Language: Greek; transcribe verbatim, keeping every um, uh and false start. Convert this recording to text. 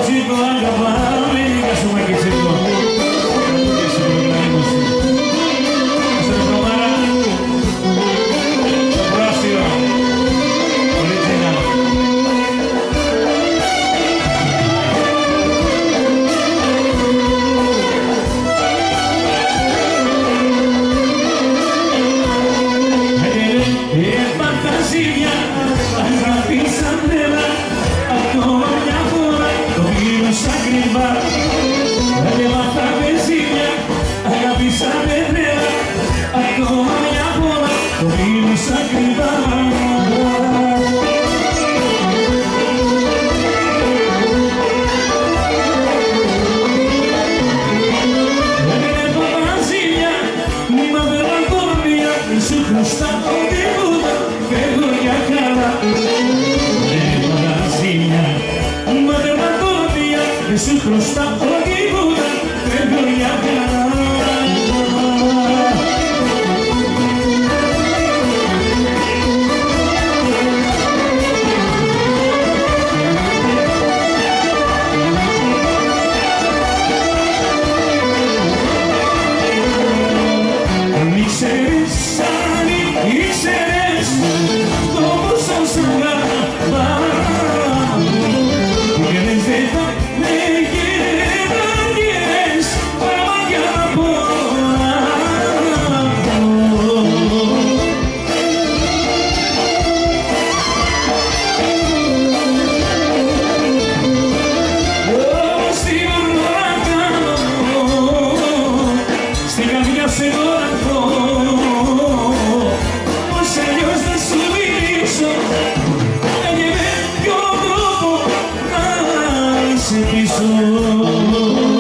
chico, agapame, kasuma que chico. Eso lo traemos. Eso lo tomara. Horacio. Original. En fantasía, αγαπήσανε ακόμα μια φορά το μήνο σαν κρυβά. Έλεβα πεζίνια, αγαπήσανε νέα ακόμα μια φορά το μήνο σαν κρυβά. Έμεινε παπαζίνια, νήμα βελακόμια, σου χρωστάω τίποτα, φεύγω για καλά. Μα δεν μακόμια, δεν σου χρωστάω τίποτα, φεύγω για καλά. Αν ήξερες, αν ήξερες το πόσο σ' αγαπάω, πήγαινες δεν θα με γέναγες πράγμα για να μπορώ. Όμως τι μπορώ να κάνω, στην καρδιά σε δωραθώ, πως αλλιώς θα σου μιλήσω. Σε πίσω